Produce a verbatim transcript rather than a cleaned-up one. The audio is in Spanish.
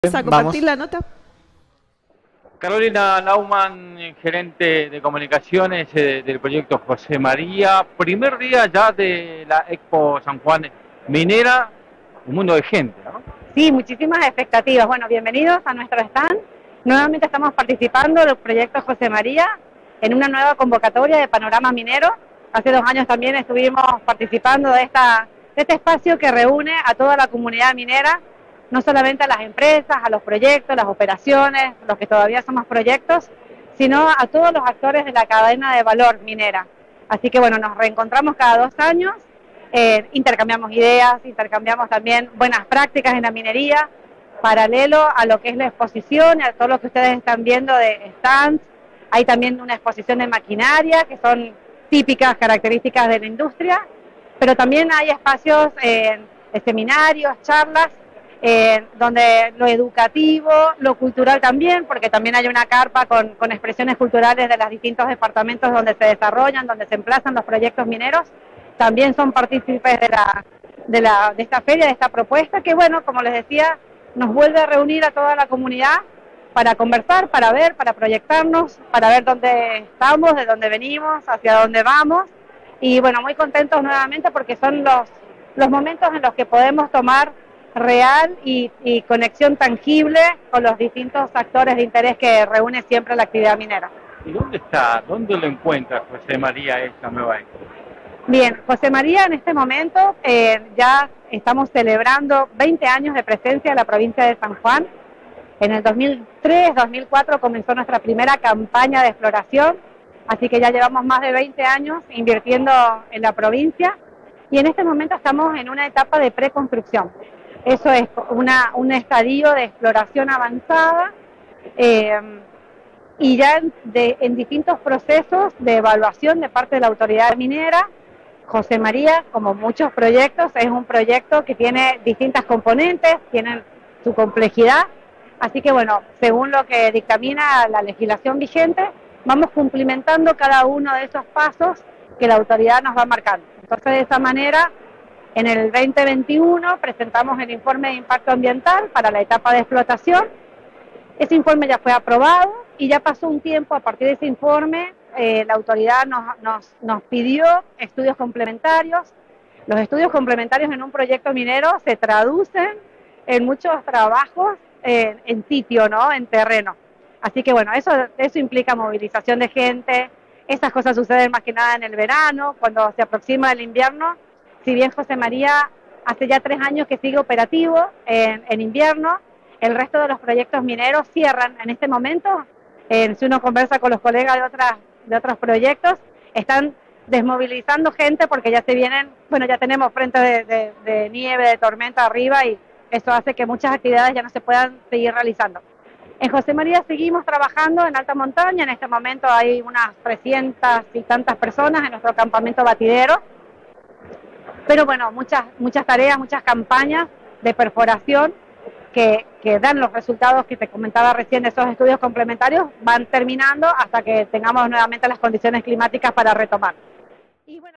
Vamos a compartir la nota. Carolina Naumann, gerente de comunicaciones eh, del proyecto José María. Primer día ya de la Expo San Juan Minera, un mundo de gente, ¿no? Sí, muchísimas expectativas. Bueno, bienvenidos a nuestro stand. Nuevamente estamos participando del proyecto José María en una nueva convocatoria de Panorama Minero. Hace dos años también estuvimos participando de, esta, de este espacio que reúne a toda la comunidad minera, no solamente a las empresas, a los proyectos, las operaciones, los que todavía somos proyectos, sino a todos los actores de la cadena de valor minera. Así que bueno, nos reencontramos cada dos años, eh, intercambiamos ideas, intercambiamos también buenas prácticas en la minería, paralelo a lo que es la exposición y a todo lo que ustedes están viendo de stands. Hay también una exposición de maquinaria, que son típicas características de la industria, pero también hay espacios eh, de seminarios, charlas, Eh, donde lo educativo, lo cultural también, porque también hay una carpa con, con expresiones culturales de los distintos departamentos donde se desarrollan, donde se emplazan los proyectos mineros, también son partícipes de, la, de, la, de esta feria, de esta propuesta, que bueno, como les decía, nos vuelve a reunir a toda la comunidad para conversar, para ver, para proyectarnos, para ver dónde estamos, de dónde venimos, hacia dónde vamos, y bueno, muy contentos nuevamente porque son los, los momentos en los que podemos tomar real y, y conexión tangible con los distintos actores de interés que reúne siempre la actividad minera. ¿Y dónde está? ¿Dónde lo encuentra José María esta nueva expo? Bien, José María en este momento eh, ya estamos celebrando veinte años de presencia en la provincia de San Juan. En el dos mil tres, dos mil cuatro comenzó nuestra primera campaña de exploración, así que ya llevamos más de veinte años invirtiendo en la provincia y en este momento estamos en una etapa de preconstrucción. Eso es una, un estadio de exploración avanzada eh, y ya en, de, en distintos procesos de evaluación de parte de la autoridad minera. José María, como muchos proyectos, es un proyecto que tiene distintas componentes, tienen su complejidad, así que bueno, según lo que dictamina la legislación vigente, vamos cumplimentando cada uno de esos pasos que la autoridad nos va marcando. Entonces, de esa manera, en el veinte veintiuno presentamos el informe de impacto ambiental para la etapa de explotación. Ese informe ya fue aprobado y ya pasó un tiempo. A partir de ese informe, eh, la autoridad nos, nos, nos pidió estudios complementarios. Los estudios complementarios en un proyecto minero se traducen en muchos trabajos eh, en sitio, ¿no? En terreno. Así que bueno, eso, eso implica movilización de gente. Esas cosas suceden más que nada en el verano, cuando se aproxima el invierno. Si bien José María hace ya tres años que sigue operativo en, en invierno, el resto de los proyectos mineros cierran en este momento. Eh, si uno conversa con los colegas de, otras, de otros proyectos, están desmovilizando gente porque ya se vienen, bueno, ya tenemos frentes de, de, de nieve, de tormenta arriba y eso hace que muchas actividades ya no se puedan seguir realizando. En José María seguimos trabajando en alta montaña, en este momento hay unas trescientas y tantas personas en nuestro campamento batidero. Pero bueno, muchas, muchas tareas, muchas campañas de perforación que, que dan los resultados que te comentaba recién de esos estudios complementarios, van terminando hasta que tengamos nuevamente las condiciones climáticas para retomar. Y bueno,